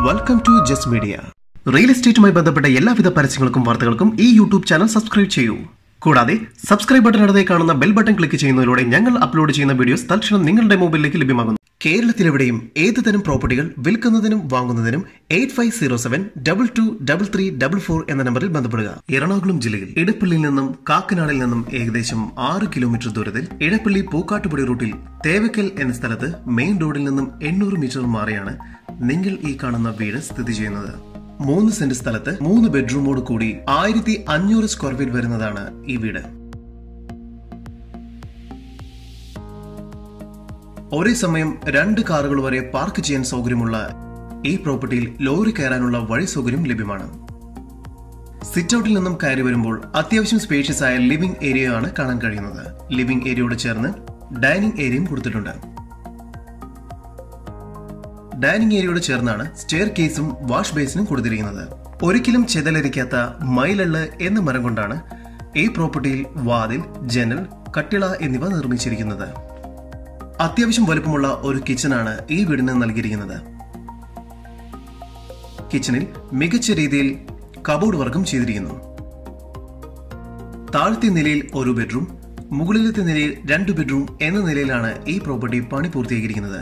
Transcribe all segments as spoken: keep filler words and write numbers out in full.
Welcome to Just Media. Real എസ്റ്റേറ്റുമായി ബന്ധപ്പെട്ട എല്ലാവിധ പരസ്യങ്ങൾക്കും വാർത്തകൾക്കും ഈ യൂട്യൂബ് ചാനൽ സബ്സ്ക്രൈബ് ചെയ്യൂ. കൂടാതെ സബ്സ്ക്രൈബ് ബട്ടൺ അടുത്തായി കാണുന്ന ബെൽ ബട്ടൺ ക്ലിക്ക് ചെയ്യുന്നതിലൂടെ ഞങ്ങൾ അപ്ലോഡ് ചെയ്യുന്ന വീഡിയോസ് തൽക്ഷണം നിങ്ങളുടെ മൊബൈലിലേക്ക് ലഭ്യമാകുന്നു. കേരളത്തിലെവിടെയും ഏത് തരം പ്രോപ്പർട്ടികൾ വിൽക്കുന്നതിനും വാങ്ങുന്നതിനും eight five zero seven double two double three double four എന്ന നമ്പറിൽ ബന്ധപ്പെടുക. എറണാകുളം ജില്ലയിൽ ഇടപ്പള്ളിയിൽ നിന്നും കാക്കനാടിൽ നിന്നും ഏകദേശം ആറ് കിലോമീറ്റർ ദൂരത്തിൽ ഇടപ്പള്ളി പൂക്കാട്ടുപടി റൂട്ടിൽ തേവക്കൽ എന്ന സ്ഥലത്ത് മെയിൻ റോഡിൽ നിന്നും എണ്ണൂറ് മീറ്റർ മാറിയാണ് നിങ്ങൾ ഈ കാണുന്ന വീട് സ്ഥിതി ചെയ്യുന്നത്. മൂന്ന് സെന്റ് സ്ഥലത്ത് മൂന്ന് ബെഡ്റൂമോട് കൂടി ആയിരത്തി അഞ്ഞൂറ് സ്ക്വയർ ഫീറ്റ് വരുന്നതാണ് ഈ വീട്. ഒരേ സമയം രണ്ട് കാറുകൾ വരെ പാർക്ക് ചെയ്യാൻ സൗകര്യമുള്ള ഈ പ്രോപ്പർട്ടിയിൽ ലോറി കയറാനുള്ള വഴി സൗകര്യം ലഭ്യമാണ്. സിറ്റ് ഔട്ടിൽ നിന്നും കയറി വരുമ്പോൾ അത്യാവശ്യം സ്പേഷ്യസ് ആയ ലിവിംഗ് ഏരിയ ആണ് കാണാൻ കഴിയുന്നത്. ലിവിംഗ് ഏരിയയോട് ചേർന്ന് ഡൈനിങ് ഏരിയയും കൊടുത്തിട്ടുണ്ട്. ഡൈനിങ് ഏരിയയോട് ചേർന്നാണ് സ്റ്റെയർ കേസും വാഷ് ബേസിനും കൊടുത്തിരിക്കുന്നത്. ഒരിക്കലും ചെതലരിക്കാത്ത മൈലള്ള് എന്ന മരം കൊണ്ടാണ് ഈ പ്രോപ്പർട്ടിയിൽ വാതിൽ, ജനൽ, കട്ടിള എന്നിവ നിർമ്മിച്ചിരിക്കുന്നത്. അത്യാവശ്യം വലുപ്പമുള്ള ഒരു കിച്ചണാണ് ഈ വീടിന് നൽകിയിരിക്കുന്നത്. കിച്ചണിൽ മികച്ച രീതിയിൽ കബോർഡ് വർക്കും ചെയ്തിരിക്കുന്നു. താഴത്തെ നിലയിൽ ഒരു ബെഡ്റൂം, മുകളിലത്തെ നിലയിൽ രണ്ട് ബെഡ്റൂം എന്ന നിലയിലാണ് ഈ പ്രോപ്പർട്ടി പണി പൂർത്തീകരിക്കുന്നത്.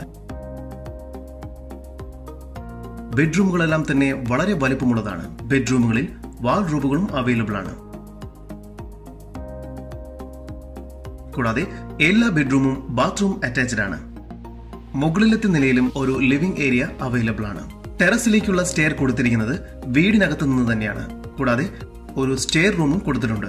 ബെഡ്റൂമുകളെല്ലാം തന്നെ വളരെ വലുപ്പമുള്ളതാണ്. ബെഡ്റൂമുകളിൽ വാൾഡ്രോബുകളും അവൈലബിൾ ആണ്. കൂടാതെ എല്ലാ ബെഡ്റൂമും ബാത്റൂം അറ്റാച്ച്ഡ് ആണ്. മുകളിലത്തെ നിലയിലും ഒരു ലിവിംഗ് ഏരിയ അവൈലബിൾ ആണ്. ടെറസിലേക്കുള്ള സ്റ്റെയർ കൊടുത്തിരിക്കുന്നത് വീടിനകത്തു നിന്ന് തന്നെയാണ്. കൂടാതെ ഒരു സ്റ്റെയർ റൂമും കൊടുത്തിട്ടുണ്ട്.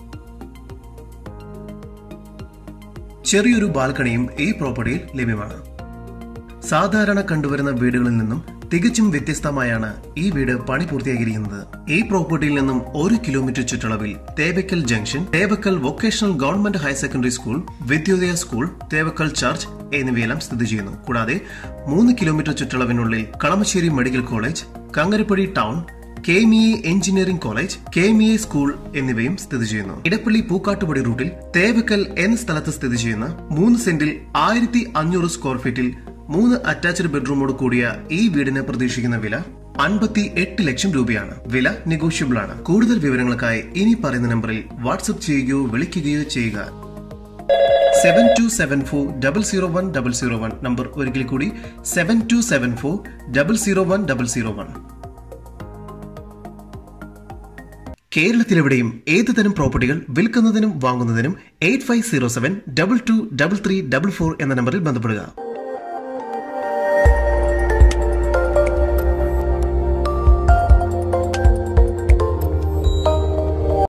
ചെറിയൊരു ബാൽക്കണിയും ഈ പ്രോപ്പർട്ടിയിൽ ലഭ്യമാണ്. സാധാരണ കണ്ടുവരുന്ന വീടുകളിൽ നിന്നും തികച്ചും വ്യത്യസ്തമായാണ് ഈ വീട് പണി പൂർത്തിയാക്കിയിരിക്കുന്നത്. ഈ പ്രോപ്പർട്ടിയിൽ നിന്നും ഒരു കിലോമീറ്റർ ചുറ്റളവിൽ Thevakkal junction, Thevakkal vocational government higher secondary school, Vidyodaya school, Thevakkal church എന്നിവയെല്ലാം സ്ഥിതി ചെയ്യുന്നു. കൂടാതെ മൂന്ന് കിലോമീറ്റർ ചുറ്റളവിനുള്ളിൽ Kalamassery medical college, Kangarappady town, K M E A engineering college, K M E A school എന്നിവയും സ്ഥിതി ചെയ്യുന്നു. ഇടപ്പള്ളി പൂക്കാട്ടുപടി റൂട്ടിൽ തേവക്കൽ എന്ന സ്ഥലത്ത് സ്ഥിതി ചെയ്യുന്ന മൂന്ന് സെന്റിൽ ആയിരത്തി അഞ്ഞൂറ് സ്ക്വയർ ഫീറ്റിൽ മൂന്ന് അറ്റാച്ച്ഡ് ബെഡ്റൂമോട് കൂടിയ ഈ വീടിന് പ്രതീക്ഷിക്കുന്ന വില അൻപത്തി എട്ട് ലക്ഷം രൂപയാണ്. വില നെഗോഷ്യബിൾ ആണ്. കൂടുതൽ വിവരങ്ങൾക്കായി ഇനി പറയുന്ന നമ്പറിൽ വാട്സ്ആപ്പ് ചെയ്യുകയോ വിളിക്കുകയോ ചെയ്യുക. Seven two seven four double zero one double zero one number ഒരിക്കൽ കൂടി seven two seven four double zero one double zero one. കേരളത്തിലെവിടെയും ഏത് തരം പ്രോപ്പർട്ടികൾ വിൽക്കുന്നതിനും വാങ്ങുന്നതിനും eight five zero seven double two double three double four എന്ന നമ്പറിൽ ബന്ധപ്പെടുക.